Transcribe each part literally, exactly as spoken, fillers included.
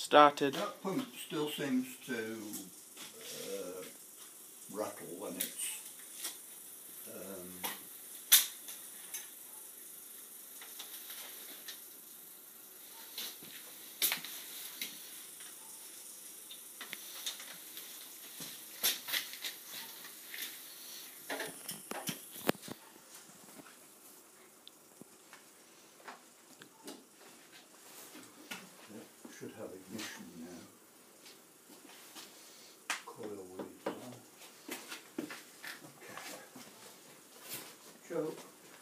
started. That pump still seems to uh, rattle when it's um, should have ignition now. Coil wheels on. Okay. Joe.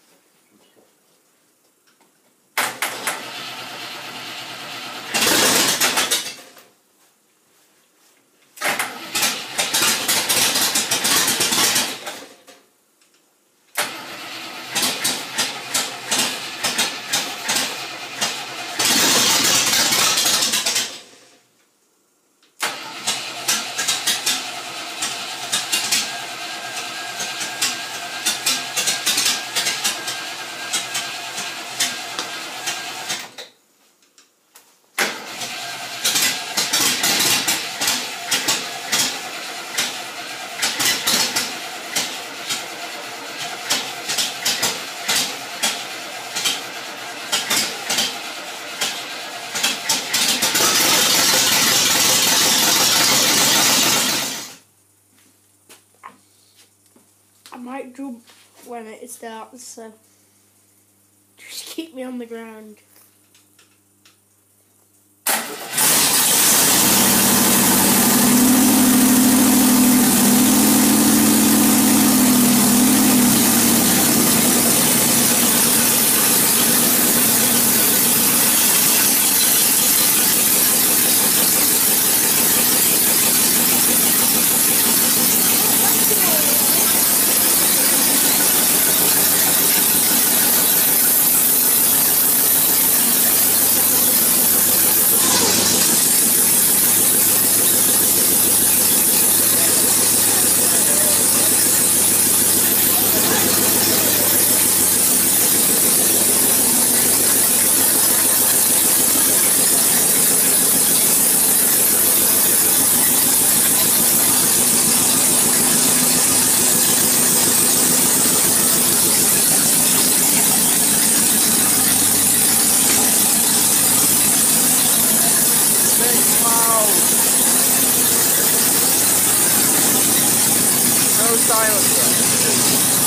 I might jump when it starts, so just keep me on the ground. No silencer.